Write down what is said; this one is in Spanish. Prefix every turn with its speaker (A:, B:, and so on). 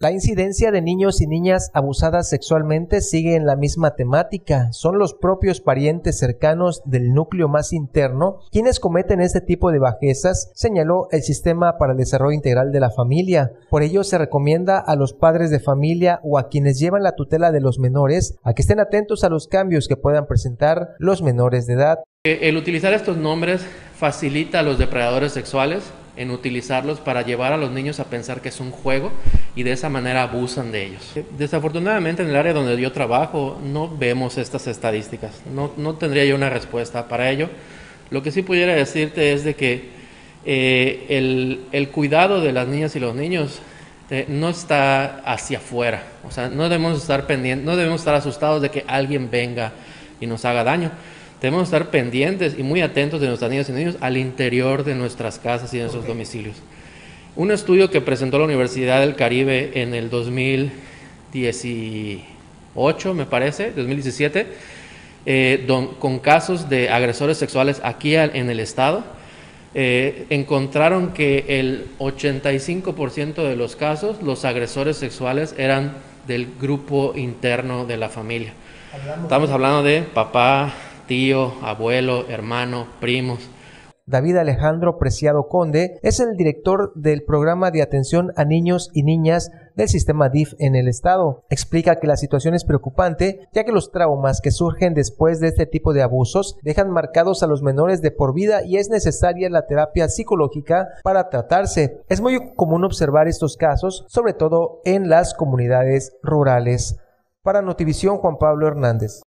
A: La incidencia de niños y niñas abusadas sexualmente sigue en la misma temática. Son los propios parientes cercanos del núcleo más interno quienes cometen este tipo de bajezas, señaló el Sistema para el Desarrollo Integral de la Familia. Por ello se recomienda a los padres de familia o a quienes llevan la tutela de los menores a que estén atentos a los cambios que puedan presentar los menores de edad.
B: El utilizar estos nombres facilita a los depredadores sexuales en utilizarlos para llevar a los niños a pensar que es un juego y de esa manera abusan de ellos. Desafortunadamente en el área donde yo trabajo no vemos estas estadísticas, no tendría yo una respuesta para ello. Lo que sí pudiera decirte es de que el cuidado de las niñas y los niños no está hacia afuera, o sea, no debemos estar pendientes, no debemos estar asustados de que alguien venga y nos haga daño. Debemos estar pendientes y muy atentos de nuestras niñas y niños al interior de nuestras casas y de nuestros domicilios. Un estudio que presentó la Universidad del Caribe en el 2018, me parece, 2017, con casos de agresores sexuales aquí en el estado, encontraron que el 85% de los casos, los agresores sexuales eran del grupo interno de la familia. Estamos hablando de papá, tío, abuelo, hermano, primos.
A: David Alejandro Preciado Conde es el director del programa de atención a niños y niñas del sistema DIF en el estado. Explica que la situación es preocupante, ya que los traumas que surgen después de este tipo de abusos dejan marcados a los menores de por vida y es necesaria la terapia psicológica para tratarse. Es muy común observar estos casos, sobre todo en las comunidades rurales. Para Notivisión, Juan Pablo Hernández.